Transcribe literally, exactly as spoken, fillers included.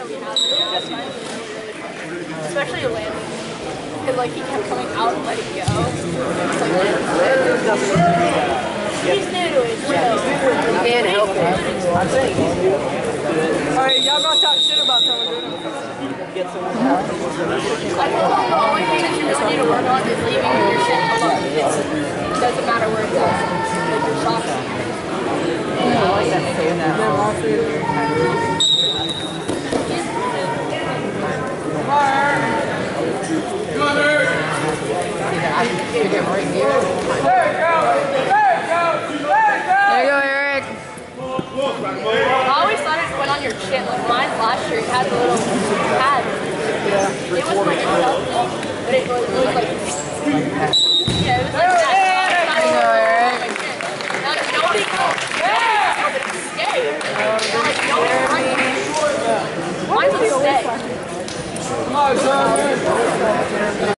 he has it. Yeah, it's fine. Especially a landing. Because like he kept coming out and letting go. It's like he's new to it, chill. You can't help it. I'm saying he's new. Alright, y'all gotta talk shit about someone doing it. Get someone I feel like the only thing that you really need to work on is leaving your shit alone. It doesn't matter where it's at. Like your socks. I like that fan now. I can get him right here. There you go! There you go! There you go! There you go, Eric. I always thought it went on your chin. Like mine last year, it had the little pad. It wasn't like a cup, but it was, it was like, yeah, it was like that. There you go, Eric. Now, nobody goes, yeah! But it stayed. Like, nobody's right. Mine would stay. Come on, son.